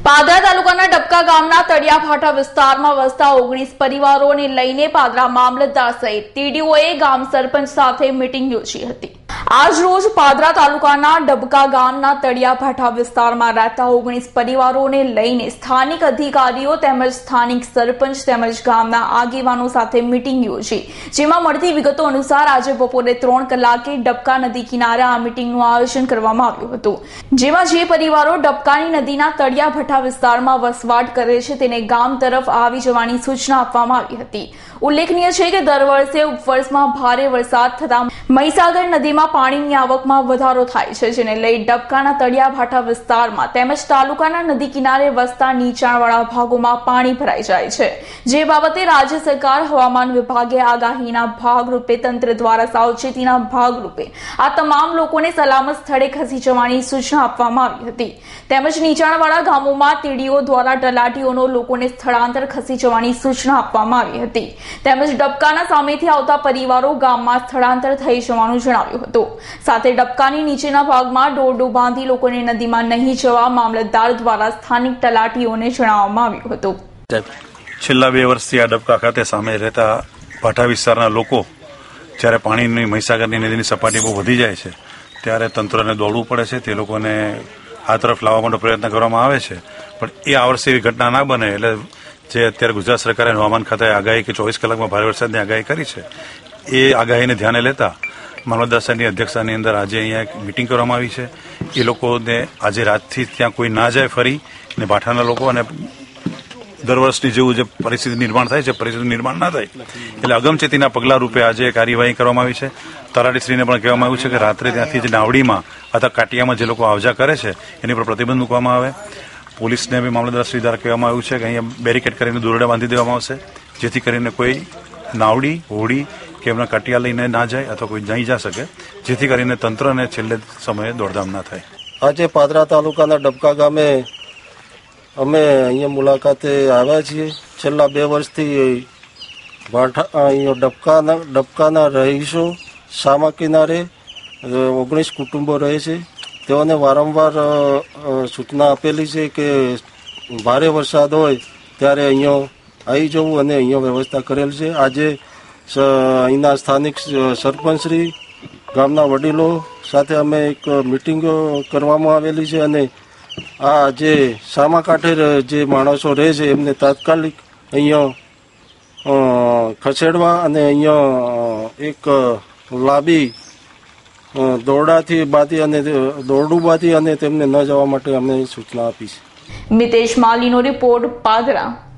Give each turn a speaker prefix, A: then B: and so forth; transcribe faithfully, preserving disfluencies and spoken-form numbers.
A: પાદરા તાલુકાના ડબકા ગામના તળિયાભાઠા વિસ્તારમાં વસતા ઓગણીસ પરિવારોને લઈને પાદરા મામલતદાર સહિત ટીડીઓએ ગામ સરપંચ સાથે મીટિંગ યોજી હતી। આજ રોજ પાદરા તાલુકાના ડબકા ગામના તળિયાભાઠા વિસ્તારમાં રહેતા ઓગણીસ પરિવારોને લઈને સ્થાનિક અધિકારીઓ તેમજ સ્થાનિક સરપંચ તેમજ ગામના આગેવાનો સાથે મીટિંગ યોજી, જેમાં મળતી વિગતો અનુસાર આજે બપોરે ત્રણ કલાકે ડબકા નદી કિનારે આ મીટિંગનું આયોજન કરવામાં આવ્યું હતું, જેમાં જે પરિવારો ડબકાની નદીના તળિયાભાઠા વિસ્તારમાં વસવાટ કરે છે તેને ગામ તરફ આવી જવાની સૂચના આપવામાં આવી હતી। ઉલ્લેખનીય છે કે દર વર્ષે ઉપવર્ષમાં ભારે વરસાદ થતા મહીસાગર નદીમાં પાણીની આવકમાં વધારો થાય છે, જેને લઈ ડબકાના તળિયાભાઠા વિસ્તારમાં તેમજ તાલુકાના નદી કિનારે વસતા નીચાણવાળા ભાગોમાં પાણી ભરાઈ જાય છે, જે બાબતે રાજ્ય સરકાર હવામાન વિભાગે આગાહીના ભાગરૂપે તંત્ર દ્વારા સાવચેતીના ભાગરૂપે આ તમામ લોકોને સલામત સ્થળે ખસી જવાની સૂચના આપવામાં આવી હતી, તેમજ નીચાણવાળા ગામોમાં ટીડીઓ દ્વારા તલાટીઓનો લોકોને સ્થળાંતર ખસી જવાની સૂચના આપવામાં આવી હતી, તેમજ ડબકાના સામેથી આવતા પરિવારો ગામમાં સ્થળાંતર થઈ જવાનું જણાવ્યું હતું। સાથે ડબકાની નીચેના ભાગમાં દોરડો બાંધી લોકોને નદીમાં નહીં જવા મામલતદાર દ્વારા સ્થાનિક તલાટીઓને જણાવવામાં આવ્યું હતું।
B: છેલ્લા બે વર્ષથી આ ડબકા ખાતે સામે રહેતા ભાઠા વિસ્તારના લોકો જ્યારે પાણીની મહીસાગરની નદીની સપાટી બહુ વધી જાય છે ત્યારે તંત્રને દોડવું પડે છે, તે લોકોને આ તરફ લાવવા માટે પ્રયત્ન કરવામાં આવે છે, પણ એ આ વર્ષે એવી ઘટના ના બને એટલે જે અત્યારે ગુજરાત સરકારે હવામાન ખાતાએ આગાહી કે ચોવીસ કલાકમાં ભારે વરસાદની આગાહી કરી છે, એ આગાહીને ધ્યાને લેતા મામલતદાર સાહેબની અધ્યક્ષતાની અંદર આજે અહીંયા એક મિટિંગ કરવામાં આવી છે। એ લોકોને આજે રાતથી ત્યાં કોઈ ના જાય ફરી અને ભાઠાના લોકો અને દર વર્ષની જેવું જે પરિસ્થિતિ નિર્માણ થાય છે પરિસ્થિતિ નિર્માણ ના થાય એટલે અગમચેતીના પગલા રૂપે આજે કાર્યવાહી કરવામાં આવી છે। તલાટીશ્રીને પણ કહેવામાં આવ્યું છે કે રાત્રે ત્યાંથી જે નાવડીમાં અથવા કાટિયામાં જે લોકો આવજા કરે છે એની પર પ્રતિબંધ મૂકવામાં આવે। પોલીસને બી મામલતદારશ્રી દ્વારા કહેવામાં આવ્યું છે કે અહીંયા બેરિકેડ કરીને દોરડા બાંધી દેવામાં આવશે, જેથી કરીને કોઈ નાવડી હોડી કે એમના કાટિયા લઈને ના જાય અથવા કોઈ નહીં જા શકે, જેથી કરીને તંત્રને છેલ્લે સમયે દોડધામ ના થાય।
C: આજે પાદરા તાલુકાના ડબકા ગામે અમે અહીંયા મુલાકાતે આવ્યા છીએ। છેલ્લા બે વર્ષથી ભાઠા અહીંયા ડબકાના ડબકાના રહીશો સામા કિનારે ઓગણીસ કુટુંબો રહે છે, તેઓને વારંવાર સૂચના આપેલી છે કે ભારે વરસાદ હોય ત્યારે અહીંયા આવી જવું અને અહીંયા વ્યવસ્થા કરેલ છે। આજે અહીંના સ્થાનિક સરપંચશ્રી ગામના વડીલો સાથે અમે એક મિટિંગ કરવામાં આવેલી છે અને આ જે સામા કાંઠે જે માણસો રહે છે એમને તાત્કાલિક અહીંયા ખસેડવા અને અહીંયા એક લાંબી દોરડાથી બાંધી અને દોરડું બાંધી અને તેમને ન જવા માટે અમે સૂચના આપી છે।
A: મિતેશ માલીનો રિપોર્ટ, પાદરા।